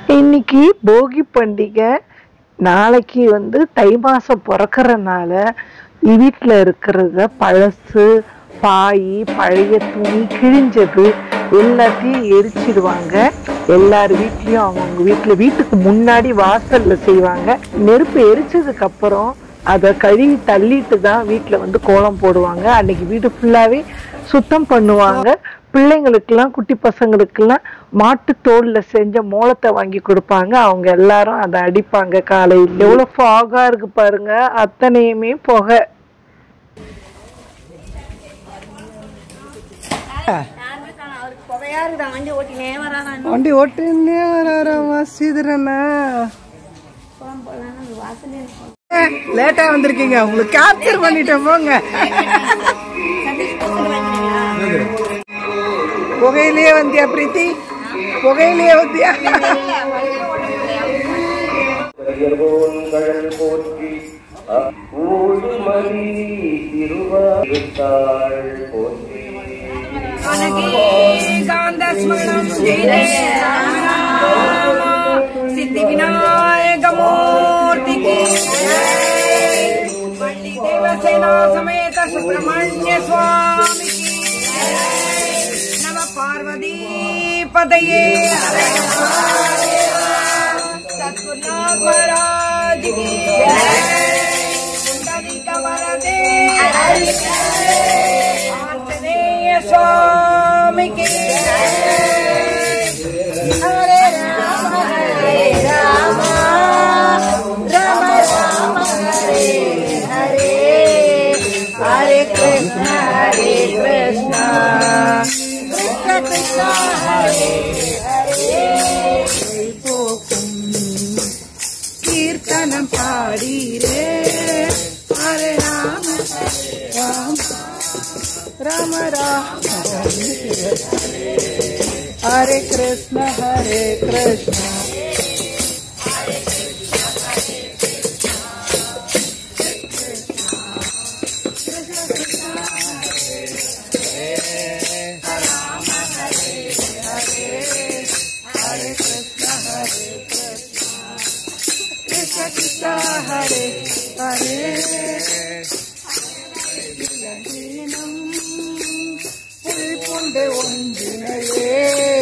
இன்னைக்கு போகி பண்டிகை. நாளைக்கு தை மாசம் பிறக்கறனால வீட்டில் இருக்கிறத பழசு பாய் பழைய துணி கிழிஞ்சது எல்லாத்தையும் எரிச்சிடுவாங்க. எல்லார் வீட்லேயும் அவங்கவுங்க வீட்டுக்கு முன்னாடி வாசல்ல செய்வாங்க. நெருப்பு எரிச்சதுக்கு அப்புறம் அதை கழுவி தள்ளிட்டு தான் வீட்டில் கோலம் போடுவாங்க. அன்னைக்கு வீடு ஃபுல்லாகவே சுத்தம் பண்ணுவாங்க. பிள்ளைங்களுக்கெல்லாம் குட்டி பசங்களுக்கெல்லாம் மாட்டு தோல்ல செஞ்ச மோளத்தை வாங்கி கொடுப்பாங்க. அவங்க எல்லாரும் அதை அடிப்பாங்க. காலையில் எவ்வளோ ஃபாகா இருக்கு பாருங்க, அத்தனையுமே புகை. வண்டி ஓட்டினே வராமா சீதரண்ணா. லேட்டா வந்திருக்கீங்க, உங்களுக்கு கேப்சர் பண்ணிட்டேன் போங்க. புகையிலேயே வந்தியா பிரீத்தி? புகையிலேயே வந்தியா? सिद्धि विनायक मूर्ति की वल्ली देवसेना समेत सुब्रह्मण्य स्वामी की नमः पार्वती पतये सद्गुरुनाथ महाराज की कुंडलिका वरदे आंजनेय स्वामी की हरे राम राम राम हरे हरे हरे कृष्ण कृष्ण कृष्ण हरे हरे कीर्तन पाड़ी रे हरे राम राम राम हरे कृष्ण हरे हरे புல்புண்டு ஒன்றினையே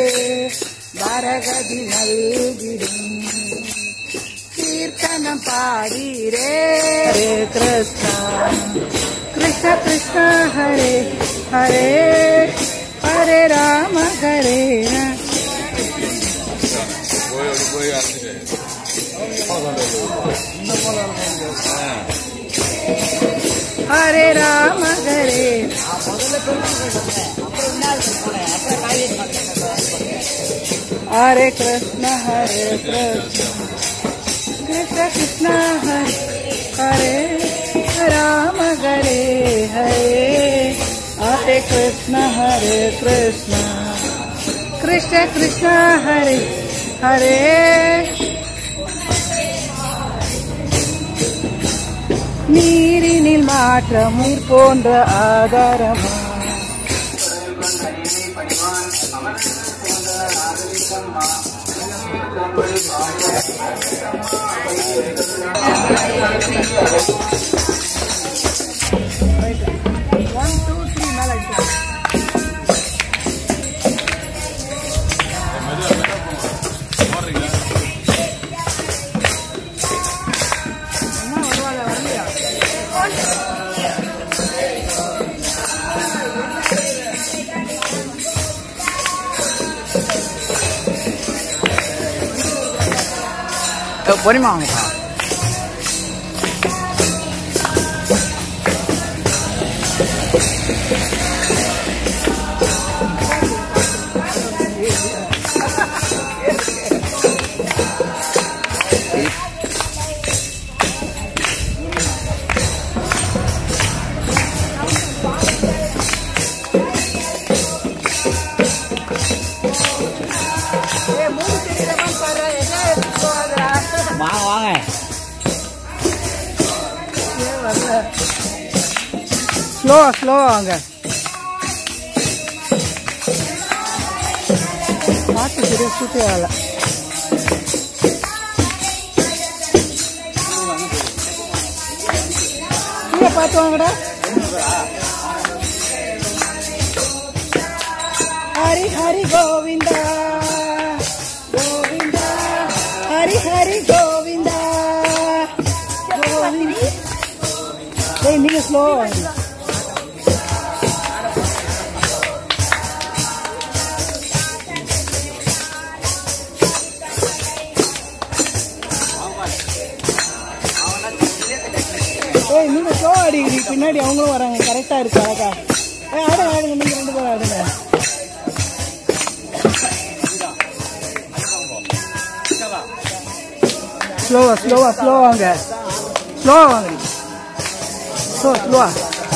வரகதி நல்கிடும் கீர்த்தனம் பாடிரே ஹரே கிருஷ்ணா கிருஷ்ண கிருஷ்ண ஹரே ஹரே ஹரே ராம ஹரே हरे राम हरे हरे कृष्ण कृष्ण कृष्ण हरे हरे राम हरे हरे हरे कृष्ण कृष्ण कृष्ण हरे हरे நீரினில் மாற்றம் நீர் போன்ற ஆதாரமா பொறிமா வாங்கப்பா. வாங்க ஸ்லோவா வாங்க. பார்த்து சரியா சுற்றி ஆகல. பார்த்து வாங்கடா. ஹரி ஹரி கோவிந்தா கோவிந்தா ஹரி ஹரி கோவிந்தா கோவிந்தா. ஏய் நீங்க ஸ்லோ நீங்க ஸ்லோ அடிக்கிறீங்க. பின்னாடி அவங்களும் வராங்க. கரெக்டா இருக்கு அழகா. ஆடுங்க ஆடுங்க, நீங்க 2 பேரும் ஆடுங்க. ஸ்லோவா ஸ்லோவா ஸ்லோவா வாங்க, ஸ்லோவா வாங்க, ஸ்லோவா.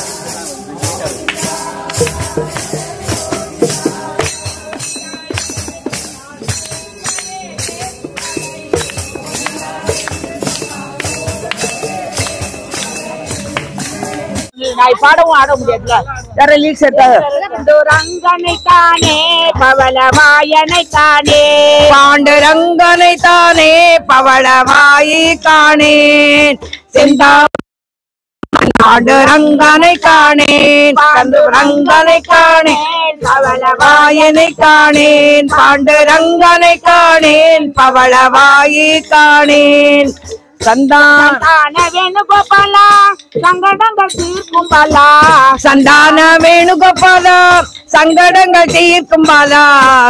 நான் பாடவும் ஆட முடியாதுல. வேற லீக்ஸ் எடுத்தாங்க. பாண்டுரங்கனை தானே பவளவாயனை தானே, பாண்டுரங்கனை தானே பவளவாயி காணேன், செந்தா பாண்டுரங்கனை காணேன், பாண்டுரங்கனை காணேன், பவளவாயனை காணேன், பாண்டுரங்கனை காணேன், பவளவாயி காணேன். சந்தான வேணுகோபாலா சங்கடங்கள் தீர்க்கும் பாலா, சந்தான வேணுகோபாலா சங்கடங்கள் தீர்க்கும் பாலா,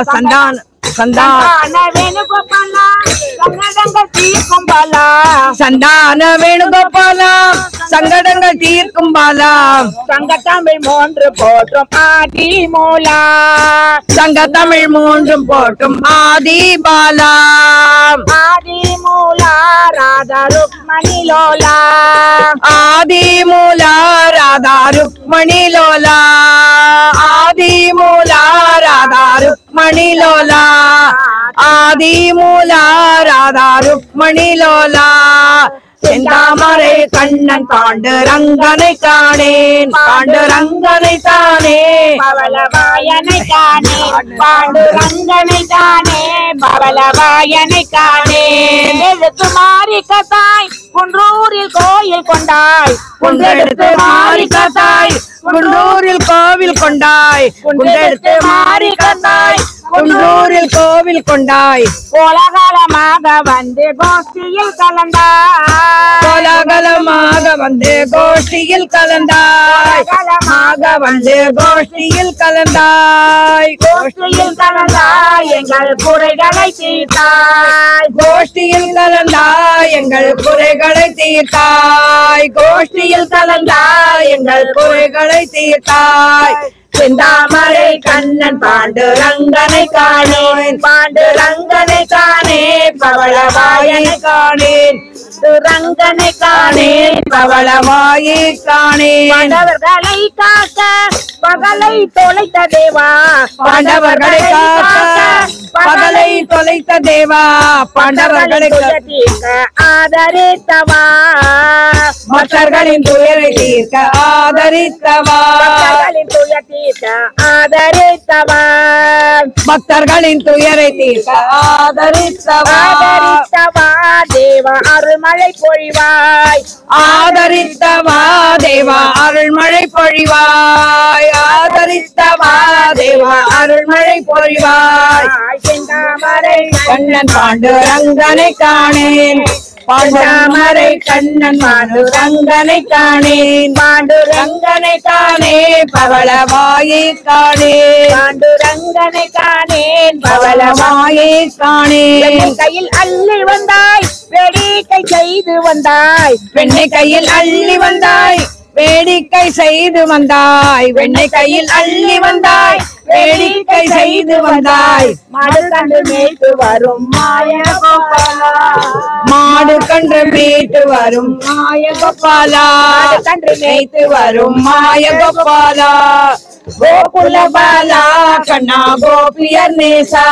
சந்தான வேணுகோபாலா சங்கடங்கள் தீர்க்கும் பாலா, சந்தான வேணுகோபாலா சங்கடங்கள் தீர்க்கும் பாலா, சங்கத்தமிழ் 3 போற்றும் ஆதி மூலா, சங்கத்தமிழ் 3 போற்றும் ஆதி பாலா, ஆதி மூலா ராதா ருக்மணி லோலா, ஆதி மூலா ராதா ருக்மணி லோலா, ஆதி மூலா ராதா ருக்மணி லோலா, ஆதி மூலா ராதா ருக்மணி லோலா. செந்தாமரை கண்ணன் பாண்டுரங்கனை காணேன், பாண்டுரங்கனை தானே பவளவாயனை காணேன், பாண்டுரங்கனை தானே பவளவாயனை காணேன். எழுத்து மாறி கதாய் குன்றூரில் கோயில் கொண்டாய், குன்றெடுத்து மாறி கதாய் குன்றூரில் கோவில் கொண்டாய், குன்றெடுத்து மாறி கதாய் குன்றூரில் கோவில் கொண்டாய், கோலாகலமாக வந்து கோஷ்டியில் கலந்தாய், கோலாகலமாக வந்து கோஷ்டியில் கலந்தாய், கோலாகலமாக வந்து கோஷ்டியில் கலந்தாய், கோஷ்டியில் கலந்தாய் எங்கள் குறைகளை தீர்த்தாய், கோஷ்டியில் கலந்தாய் எங்கள் குறைகளை தீர்த்தாய், கோஷ்டியில் கலந்தாய் எங்கள் குறைகளை தீர்த்தாய். செந்தாமரை கண்ணன் பாண்டுரங்கனை காணேன், பாண்டுரங்கனை காணே பவளவாயனை காணேன், ரங்கனை காணேன் பவளவாயை காணேன். பாண்டவர்களை காக்க பகலை தொலைத்த தேவா, பாண்டவர்களை காக்க பகலை தொலைத்த தேவா, பாண்டவர்களை தீர்க்க ஆதரித்தவா, மற்றர்களின் துயரை தீர்க்க ஆதரித்தவா, பக்தர்களின் துயர் தீர்க்க ஆதரித்தவா, பக்தர்களின் துயரை தீர்க்க ஆதரித்தவா, ஆதரித்தவா தேவா அருள்மழை பொழிவாய், ஆதரித்தவா தேவா அருள்மழை பொழிவாய், ஆதரித்தவா தேவா அருள்மழை பொழிவாய். செந்தாமரை கண்ணன் பாண்டுரங்கனை காணேன், பாண்டாமரை கண்ணன் பாண்டுரங்கனை காணேன், பாண்டுரங்கனை காணே பவளவாயை காணேன், பாண்டுரங்கனை காணேன் பவளவாயை காணேன். கையில் அள்ளி வந்தாய் வேடிக்கை செய்து வந்தாய், பெண்ணை கையில் அள்ளி வந்தாய் வேடிக்கை செய்து வந்தாய், வெண்ணை கையில் அள்ளி வந்தாய் வேடிக்கை செய்து வந்தாய். மாடு கண்டு மேய்த்து வரும் மாய கோபாலா, மாடு கன்று மேய்த்து வரும் மாய கோபாலா, கன்று மேய்த்து வரும் மாய கோபாலா, கோகுல பாலா கண்ணா கோபியர் நேசா,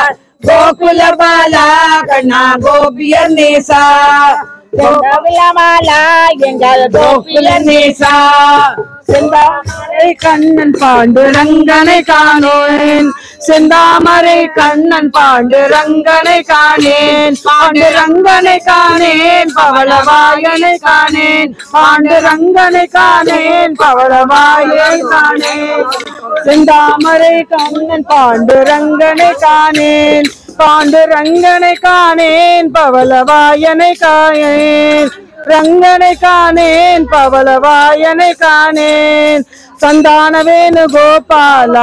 கோகுல பாலா கண்ணா கோபியர் நேசா, கோகுலமாலா எங்கள் கோகுல நேசா, செந்தாமரை கண்ணன் பாண்டுரங்கனை காணேன் செந்தாமரை கண்ணன் பாண்டுரங்கனை காணேன் பாண்டுரங்கனை காணேன் பவளவாயனை காணேன் பாண்டுரங்கனை காணேன் பவளவாயனை காணேன் செந்தாமரை கண்ணன் பாண்டுரங்கனை காணேன் பாண்டுரங்கனை காணேன் பவளவாயனை காணேன் ரங்கனை காணேன் பவளவாயனை காணேன் சந்தான வேணு கோபாலா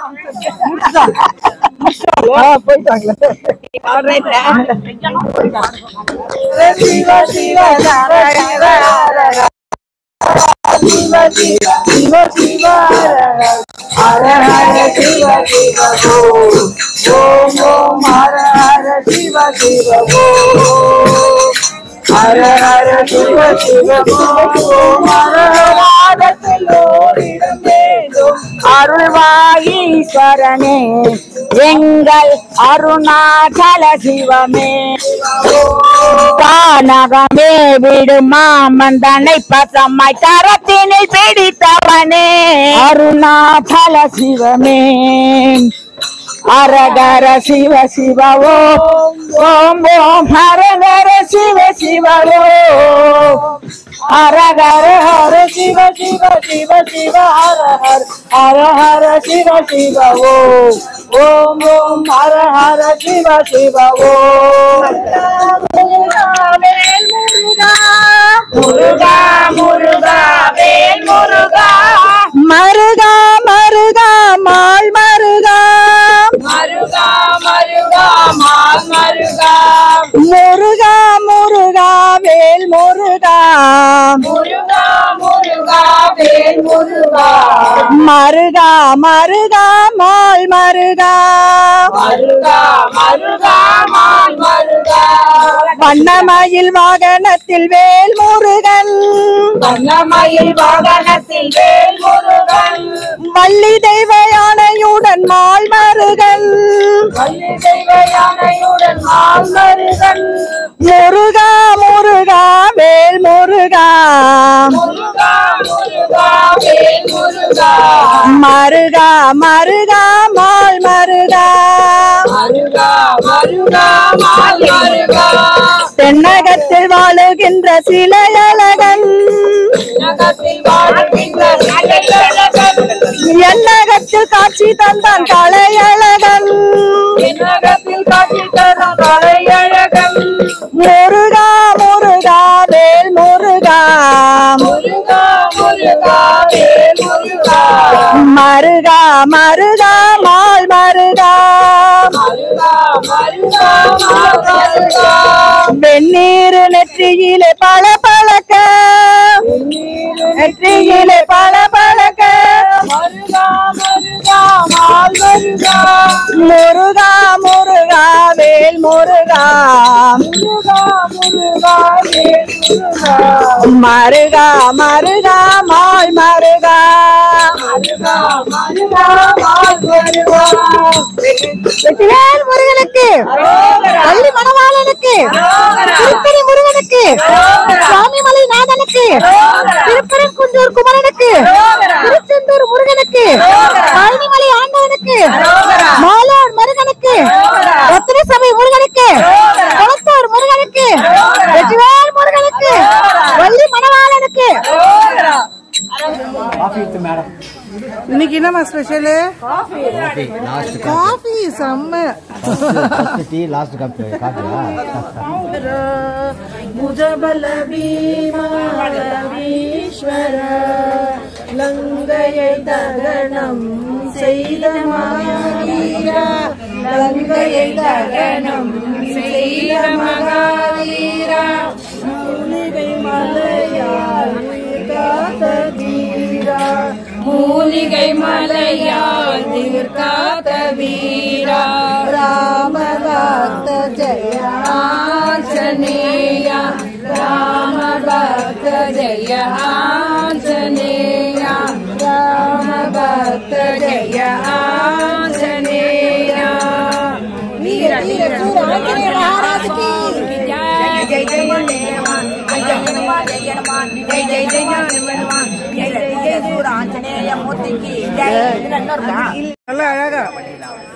சிவ சிவ சிவ சிவ சிவ ஹர ஹர சிவ சிவ ஓம் ஓம் ஹர ஹர சிவ சிவ ஹர ஹர சிவ சிவ ஓம் ஹர ஹரத்திலோரிடம் வேண்டும் அருள்வாகீஸ்வரனே எங்கள் அருணாச்சல சிவமே தானகமே விடும் மாமந்தனை பசமாய் தரத்தினில் பிடித்தவனே அருணாச்சல சிவமே அரகர சிவ சிவ ஓம் ஓம் ஓம் ஹரகர சிவ சிவ ஓம் அரகர ஹர சிவ சிவ சிவ சிவ ஹர ஹர ஹர ஹர சிவ சிவ ஓம் ஓம் ஓம் ஹர ஹர சிவ சிவ ஓம் வேல் முருகா முருகா முருகா வேல் முருகா மருகா மருகா மால் மருகா மருகா மருகா மால் மருகா முருகா முருகா வேல் முருகா முருகா முருகா வேல் முருகா மருகா மருகா மால் மருகா மருகா மருகா மால் மருகா வண்ணமயில் வாகனத்தில் வேல் முருகன் வண்ணமயில் வாகனத்தில் வேல் முருகன் வள்ளி தெய்வ யானையுடன் மால் மருகன் வள்ளி தெய்வ யானையுடன் மால் மருகன் முருகா முருகா வேல் முருகா முருகா முருகா வேல் முருகா மருகா மருகா மால் மருகா மருகா மருகா மால் மருகா தென்னகத்தில் வாழுகின்ற சிலையழகன் என்னகத்தில் காட்சி தந்தான் கலையழகன் கலையழகன் முருகா முருகா வேல் முருகா முருகா முருகா வேல் முருகா மருகா மருகா மால் மருகா மருகா மருகா மால் மருகா வெந்நீர் நெற்றியிலே பல பழக்க நெற்றியிலே பல பழக்க மருகா மருகா மால் மருகா முருகா முருகா வேல் முருகா முருகா முருகா வேல் முருகா மருகா மருகா மால் மருகா மருகா மருகா மால் மருகா வெற்றிவேல் முருகனுக்கு பள்ளி மணவாளனுக்கு திருப்பதி முருகனுக்கு சுவாமிமலை நாதனுக்கு திருப்பரங்குன்றூர் குமரனுக்கு திருச்செந்தூர் முருகனுக்கு பழனிமலை ஆண்டவனுக்கு மாலோர் முருகனுக்கு ரத்தின சபை முருகனுக்கு குளத்தூர் முருகனுக்கு வெற்றிவேல் முருகனுக்கு வள்ளி மணவாளனுக்கு. இன்னைக்கு என்னமா ஸ்பெஷலு? காஃபி செம்ம. டீ லாஸ்ட் கப் காஃபியா? முஜபல பீமீஸ்வர லங்கையை தகனம் செய்த மகாவீரா லங்கையை தகனம் செய்த மகாவீரா மூலிகை மலையால் காத்த வீரா மூலிகை மலையால் தீர்க்காத வீரா ராமபக்த ஜெய ஆஞ்சநேயா ராமபக்த ஜெய ஆஞ்சநேயா ராமபக்த ஜெய ஆஞ்சநேயா வீர வீர ஆஞ்சநேய மகாராஜ் की जय जय जय हनुमान जय हनुमान जय हनुमान जय जय जय हनुमान जय जय जय ஆஞ்சநேய மூர்த்திக்கு ஜெய். இதுல இன்னொரு நல்லா அழகா